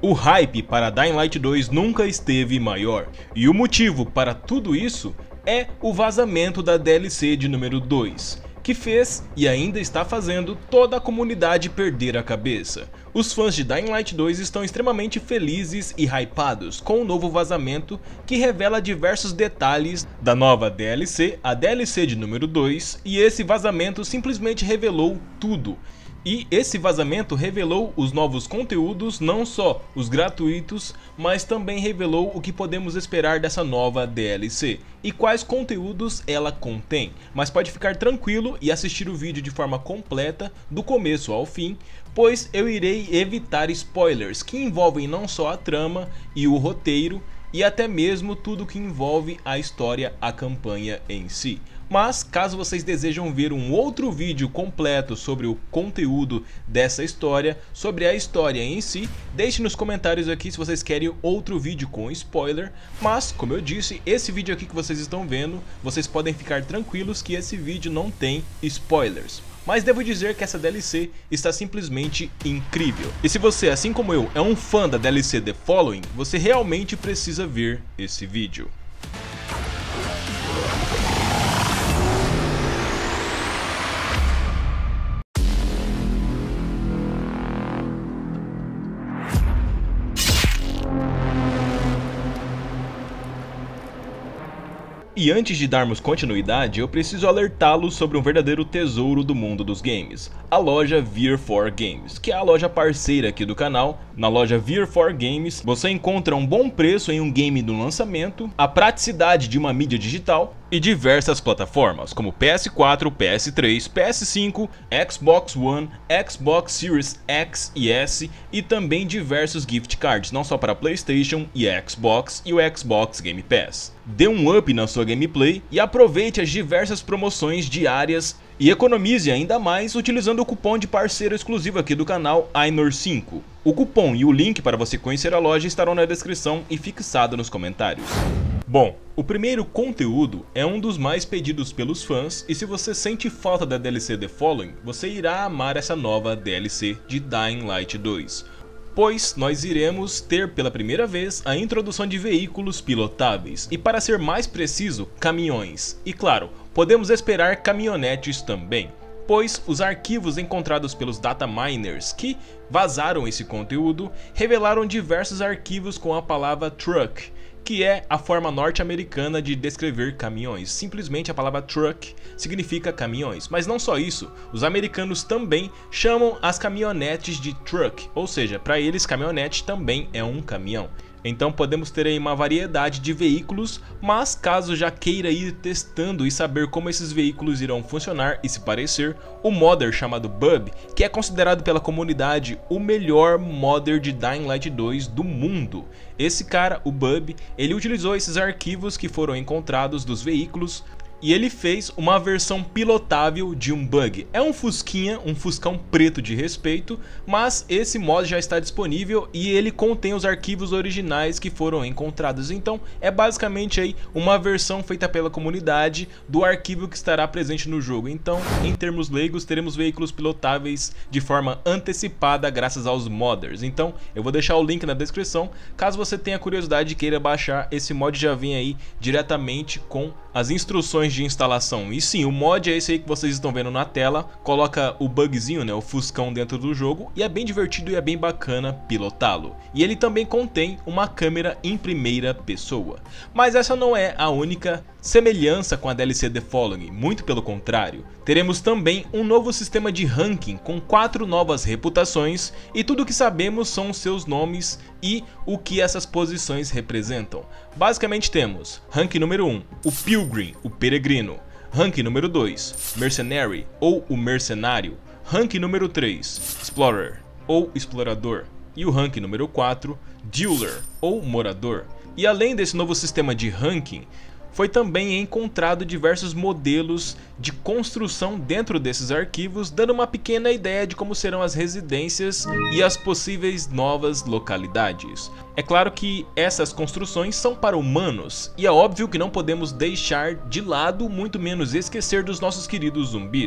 O hype para Dying Light 2 nunca esteve maior, e o motivo para tudo isso é o vazamento da DLC de número 2, que fez e ainda está fazendo toda a comunidade perder a cabeça. Os fãs de Dying Light 2 estão extremamente felizes e hypados com o novo vazamento que revela diversos detalhes da nova DLC, a DLC de número 2, e esse vazamento simplesmente revelou tudo. E esse vazamento revelou os novos conteúdos, não só os gratuitos, mas também revelou o que podemos esperar dessa nova DLC e quais conteúdos ela contém. Mas pode ficar tranquilo e assistir o vídeo de forma completa, do começo ao fim, pois eu irei evitar spoilers que envolvem não só a trama e o roteiro, e até mesmo tudo que envolve a história, a campanha em si. Mas caso vocês desejam ver um outro vídeo completo sobre o conteúdo dessa história, sobre a história em si, deixe nos comentários aqui se vocês querem outro vídeo com spoiler. Mas, como eu disse, esse vídeo aqui que vocês estão vendo, vocês podem ficar tranquilos que esse vídeo não tem spoilers. Mas devo dizer que essa DLC está simplesmente incrível. E se você, assim como eu, é um fã da DLC The Following, você realmente precisa ver esse vídeo. E antes de darmos continuidade, eu preciso alertá-los sobre um verdadeiro tesouro do mundo dos games, a loja Vir4 Games, que é a loja parceira aqui do canal. Na loja Vir4 Games, você encontra um bom preço em um game do lançamento, a praticidade de uma mídia digital e diversas plataformas como PS4, PS3, PS5, Xbox One, Xbox Series X e S e também diversos gift cards, não só para PlayStation e Xbox e o Xbox Game Pass. Dê um up na sua gameplay e aproveite as diversas promoções diárias e economize ainda mais utilizando o cupom de parceiro exclusivo aqui do canal Ainor5. O cupom e o link para você conhecer a loja estarão na descrição e fixado nos comentários. Bom, o primeiro conteúdo é um dos mais pedidos pelos fãs, e se você sente falta da DLC The Following, você irá amar essa nova DLC de Dying Light 2. Pois nós iremos ter pela primeira vez a introdução de veículos pilotáveis, e para ser mais preciso, caminhões. E claro, podemos esperar caminhonetes também, pois os arquivos encontrados pelos data miners que vazaram esse conteúdo revelaram diversos arquivos com a palavra truck, que é a forma norte-americana de descrever caminhões. Simplesmente a palavra truck significa caminhões. Mas não só isso, os americanos também chamam as caminhonetes de truck, ou seja, para eles caminhonete também é um caminhão. Então podemos ter aí uma variedade de veículos, mas caso já queira ir testando e saber como esses veículos irão funcionar e se parecer, o modder chamado Bub, que é considerado pela comunidade o melhor modder de Dying Light 2 do mundo. Esse cara, o Bub, ele utilizou esses arquivos que foram encontrados dos veículos e ele fez uma versão pilotável de um bug. É um fusquinha, um fuscão preto de respeito, mas esse mod já está disponível e ele contém os arquivos originais que foram encontrados. Então é basicamente aí uma versão feita pela comunidade do arquivo que estará presente no jogo. Então, em termos leigos, teremos veículos pilotáveis de forma antecipada graças aos modders. Então eu vou deixar o link na descrição, caso você tenha curiosidade e queira baixar. Esse mod já vem aí diretamente com as instruções de instalação. E sim, o mod é esse aí que vocês estão vendo na tela, coloca o bugzinho, né, o fuscão dentro do jogo, e é bem divertido e é bem bacana pilotá-lo. E ele também contém uma câmera em primeira pessoa. Mas essa não é a única semelhança com a DLC The Following, muito pelo contrário. Teremos também um novo sistema de ranking com 4 novas reputações, e tudo o que sabemos são os seus nomes e o que essas posições representam. Basicamente temos rank número 1, o Pilgrim, o peregrino. Rank número 2, Mercenary, ou o mercenário. Rank número 3, Explorer, ou explorador. E o rank número 4, Dealer, ou morador. E além desse novo sistema de ranking, foi também encontrado diversos modelos de construção dentro desses arquivos, dando uma pequena ideia de como serão as residências e as possíveis novas localidades. É claro que essas construções são para humanos, e é óbvio que não podemos deixar de lado, muito menos esquecer dos nossos queridos zumbis.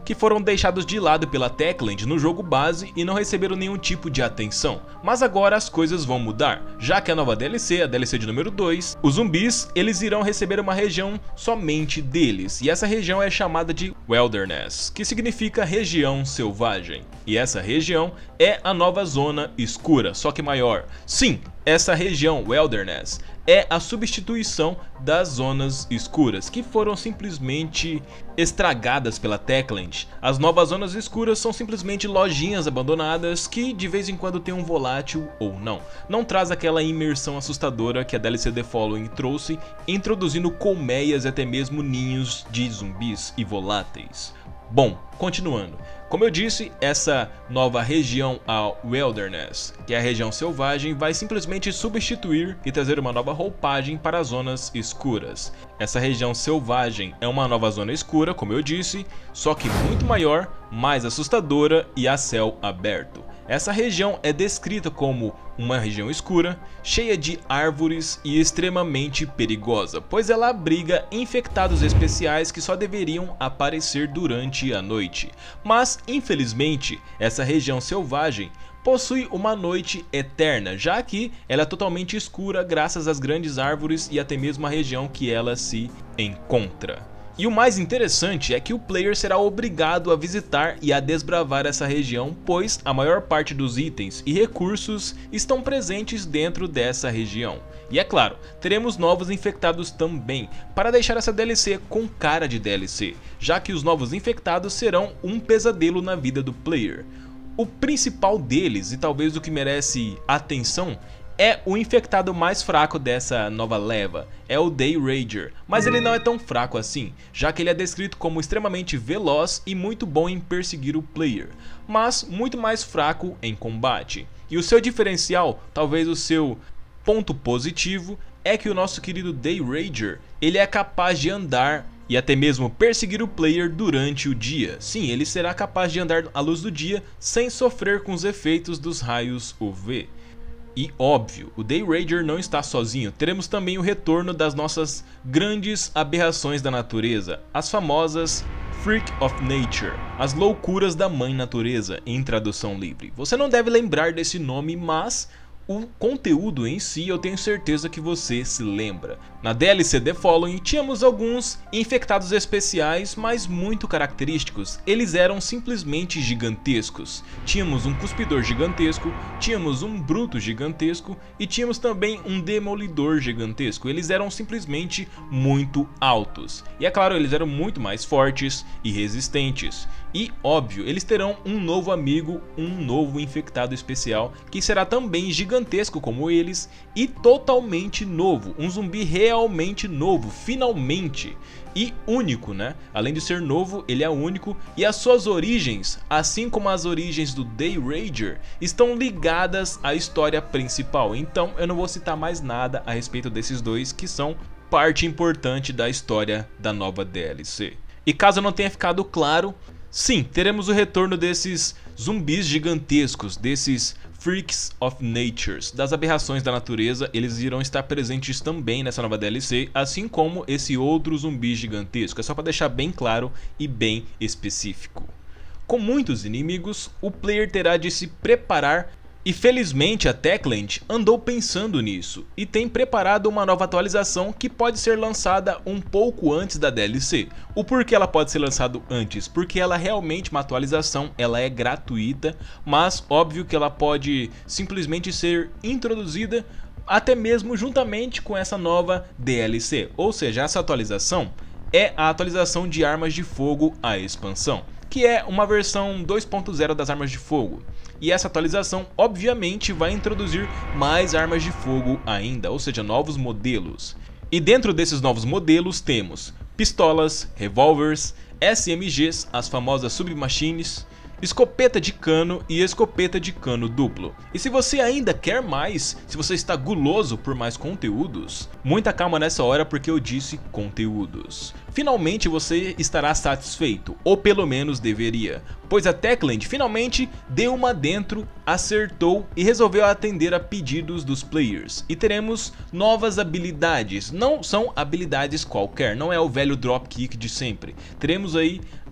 que foram deixados de lado pela Techland no jogo base e não receberam nenhum tipo de atenção. Mas agora as coisas vão mudar, já que a nova DLC, a DLC de número 2, os zumbis eles irão receber uma região somente deles, e essa região é chamada de Wilderness, que significa região selvagem. E essa região é a nova zona escura, só que maior. Sim, essa região Wilderness é a substituição das zonas escuras, que foram simplesmente estragadas pela Techland. As novas zonas escuras são simplesmente lojinhas abandonadas que de vez em quando tem um volátil ou não. Não traz aquela imersão assustadora que a DLC The Following trouxe, introduzindo colmeias e até mesmo ninhos de zumbis e voláteis. Bom, continuando. Como eu disse, essa nova região, a Wilderness, que é a região selvagem, vai simplesmente substituir e trazer uma nova roupagem para as zonas escuras. Essa região selvagem é uma nova zona escura, como eu disse, só que muito maior, mais assustadora e a céu aberto. Essa região é descrita como uma região escura, cheia de árvores e extremamente perigosa, pois ela abriga infectados especiais que só deveriam aparecer durante a noite. Mas, infelizmente, essa região selvagem possui uma noite eterna, já que ela é totalmente escura graças às grandes árvores e até mesmo a região que ela se encontra. E o mais interessante é que o player será obrigado a visitar e a desbravar essa região, pois a maior parte dos itens e recursos estão presentes dentro dessa região. E é claro, teremos novos infectados também, para deixar essa DLC com cara de DLC, já que os novos infectados serão um pesadelo na vida do player. O principal deles, e talvez o que merece atenção, é o infectado mais fraco dessa nova leva, é o Dayrager, mas ele não é tão fraco assim, já que ele é descrito como extremamente veloz e muito bom em perseguir o player, mas muito mais fraco em combate. E o seu diferencial, talvez o seu ponto positivo, é que o nosso querido Dayrager, ele é capaz de andar e até mesmo perseguir o player durante o dia. Sim, ele será capaz de andar à luz do dia sem sofrer com os efeitos dos raios UV. E óbvio, o Dayrager não está sozinho, teremos também o retorno das nossas grandes aberrações da natureza, as famosas Freak of Nature, as loucuras da mãe natureza em tradução livre. Você não deve lembrar desse nome, mas o conteúdo em si eu tenho certeza que você se lembra. Na DLC The Following tínhamos alguns infectados especiais, mas muito característicos. Eles eram simplesmente gigantescos. Tínhamos um cuspidor gigantesco, tínhamos um bruto gigantesco e tínhamos também um demolidor gigantesco. Eles eram simplesmente muito altos. E é claro, eles eram muito mais fortes e resistentes. E óbvio, eles terão um novo amigo, um novo infectado especial, que será também gigantesco como eles e totalmente novo, um zumbi realmente novo, finalmente, e único, né? Além de ser novo, ele é único e as suas origens, assim como as origens do Dayrager, estão ligadas à história principal. Então eu não vou citar mais nada a respeito desses dois que são parte importante da história da nova DLC. E caso não tenha ficado claro, sim, teremos o retorno desses zumbis gigantescos, desses Freaks of Nature, das aberrações da natureza. Eles irão estar presentes também nessa nova DLC, assim como esse outro zumbi gigantesco. É só para deixar bem claro e bem específico. Com muitos inimigos, o player terá de se preparar. E felizmente a Techland andou pensando nisso e tem preparado uma nova atualização que pode ser lançada um pouco antes da DLC. O porquê ela pode ser lançada antes? Porque ela é realmente uma atualização, ela é gratuita, mas óbvio que ela pode simplesmente ser introduzida até mesmo juntamente com essa nova DLC. Ou seja, essa atualização é a atualização de armas de fogo à expansão, que é uma versão 2.0 das armas de fogo. E essa atualização obviamente vai introduzir mais armas de fogo ainda, ou seja, novos modelos. E dentro desses novos modelos temos pistolas, revólveres, SMGs, as famosas submachines, escopeta de cano e escopeta de cano duplo. E se você ainda quer mais, se você está guloso por mais conteúdos, muita calma nessa hora porque eu disse conteúdos. Finalmente você estará satisfeito, ou pelo menos deveria, pois a Techland finalmente deu uma dentro, acertou e resolveu atender a pedidos dos players. E teremos novas habilidades, não são habilidades qualquer, não é o velho dropkick de sempre. Teremos aí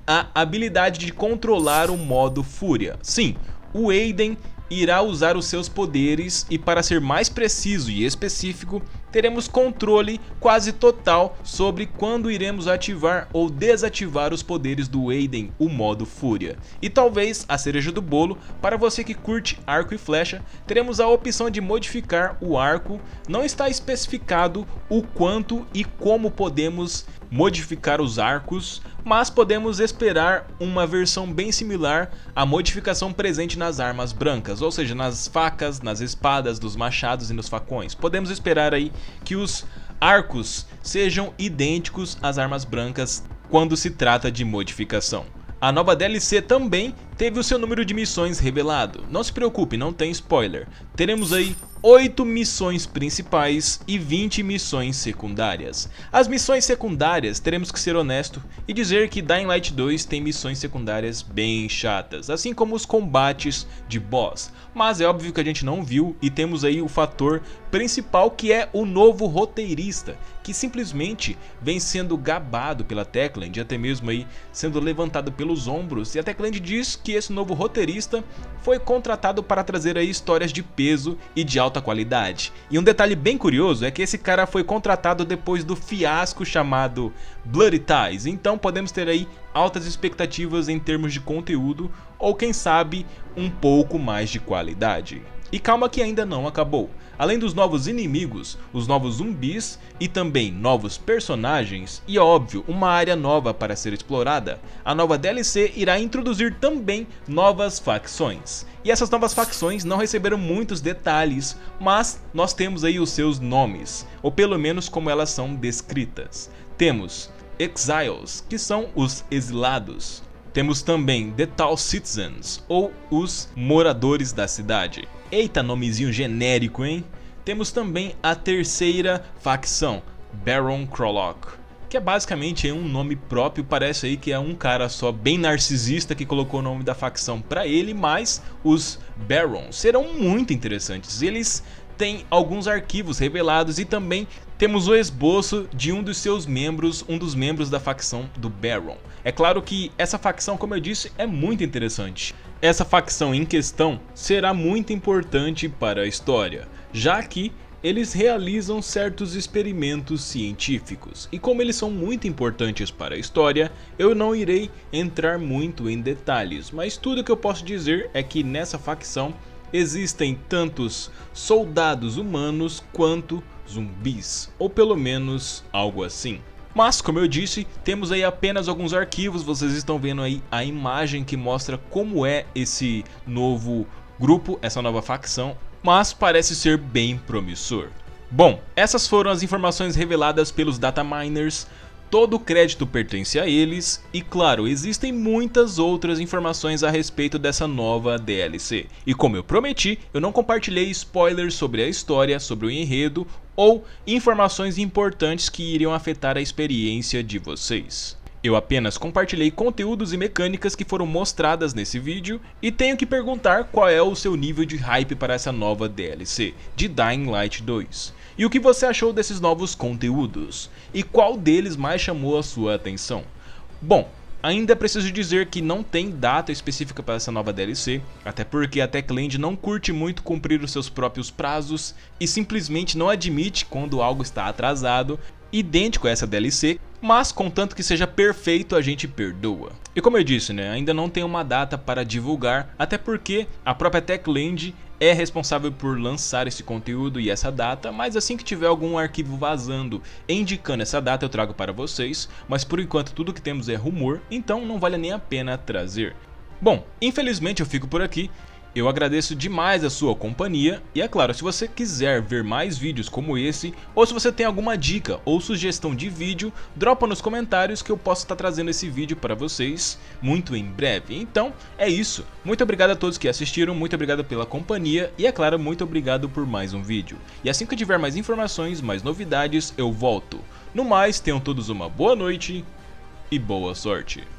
a habilidade de controlar o modo Fúria. Sim, o Aiden irá usar os seus poderes e, para ser mais preciso e específico, teremos controle quase total sobre quando iremos ativar ou desativar os poderes do Aiden, o modo Fúria. E talvez a cereja do bolo, para você que curte arco e flecha, teremos a opção de modificar o arco. Não está especificado o quanto e como podemos modificar os arcos, mas podemos esperar uma versão bem similar à modificação presente nas armas brancas, ou seja, nas facas, nas espadas, nos machados e nos facões. Podemos esperar aí que os arcos sejam idênticos às armas brancas quando se trata de modificação. A nova DLC também teve o seu número de missões revelado. Não se preocupe, não tem spoiler. Teremos aí 8 missões principais e 20 missões secundárias. As missões secundárias, teremos que ser honesto e dizer que Dying Light 2 tem missões secundárias bem chatas, assim como os combates de boss. Mas é óbvio que a gente não viu e temos aí o fator principal, que é o novo roteirista, que simplesmente vem sendo gabado pela Techland, até mesmo aí sendo levantado pelos ombros, e a Techland diz que esse novo roteirista foi contratado para trazer aí histórias de peso e de alta qualidade. E um detalhe bem curioso é que esse cara foi contratado depois do fiasco chamado Bloody Ties, então podemos ter aí altas expectativas em termos de conteúdo, ou quem sabe um pouco mais de qualidade. E calma que ainda não acabou. Além dos novos inimigos, os novos zumbis e também novos personagens e, óbvio, uma área nova para ser explorada, a nova DLC irá introduzir também novas facções. E essas novas facções não receberam muitos detalhes, mas nós temos aí os seus nomes, ou pelo menos como elas são descritas. Temos Exiles, que são os exilados. Temos também The Tall Citizens, ou os moradores da cidade. Eita, nomezinho genérico, hein? Temos também a terceira facção, Baron Krolok, que é basicamente um nome próprio. Parece aí que é um cara só bem narcisista que colocou o nome da facção para ele, mas os Barons serão muito interessantes. Eles têm alguns arquivos revelados e também temos o esboço de um dos seus membros, um dos membros da facção do Baron. É claro que essa facção, como eu disse, é muito interessante. Essa facção em questão será muito importante para a história, já que eles realizam certos experimentos científicos. E como eles são muito importantes para a história, eu não irei entrar muito em detalhes, mas tudo que eu posso dizer é que nessa facção existem tantos soldados humanos quanto zumbis, ou pelo menos algo assim. Mas, como eu disse, temos aí apenas alguns arquivos. Vocês estão vendo aí a imagem que mostra como é esse novo grupo, essa nova facção, mas parece ser bem promissor. Bom, essas foram as informações reveladas pelos dataminers. Todo o crédito pertence a eles e, claro, existem muitas outras informações a respeito dessa nova DLC. E como eu prometi, eu não compartilhei spoilers sobre a história, sobre o enredo ou informações importantes que iriam afetar a experiência de vocês. Eu apenas compartilhei conteúdos e mecânicas que foram mostradas nesse vídeo e tenho que perguntar qual é o seu nível de hype para essa nova DLC de Dying Light 2. E o que você achou desses novos conteúdos? E qual deles mais chamou a sua atenção? Bom, ainda preciso dizer que não tem data específica para essa nova DLC, até porque a Techland não curte muito cumprir os seus próprios prazos e simplesmente não admite quando algo está atrasado, idêntico a essa DLC, mas contanto que seja perfeito a gente perdoa. E como eu disse, ainda não tem uma data para divulgar, até porque a própria Techland é responsável por lançar esse conteúdo e essa data, mas assim que tiver algum arquivo vazando indicando essa data eu trago para vocês, mas por enquanto tudo que temos é rumor, então não vale nem a pena trazer. Bom, infelizmente eu fico por aqui. Eu agradeço demais a sua companhia e é claro, se você quiser ver mais vídeos como esse, ou se você tem alguma dica ou sugestão de vídeo, dropa nos comentários que eu posso estar trazendo esse vídeo para vocês muito em breve. Então é isso, muito obrigado a todos que assistiram, muito obrigado pela companhia e é claro, muito obrigado por mais um vídeo. E assim que eu tiver mais informações, mais novidades, eu volto. No mais, tenham todos uma boa noite e boa sorte.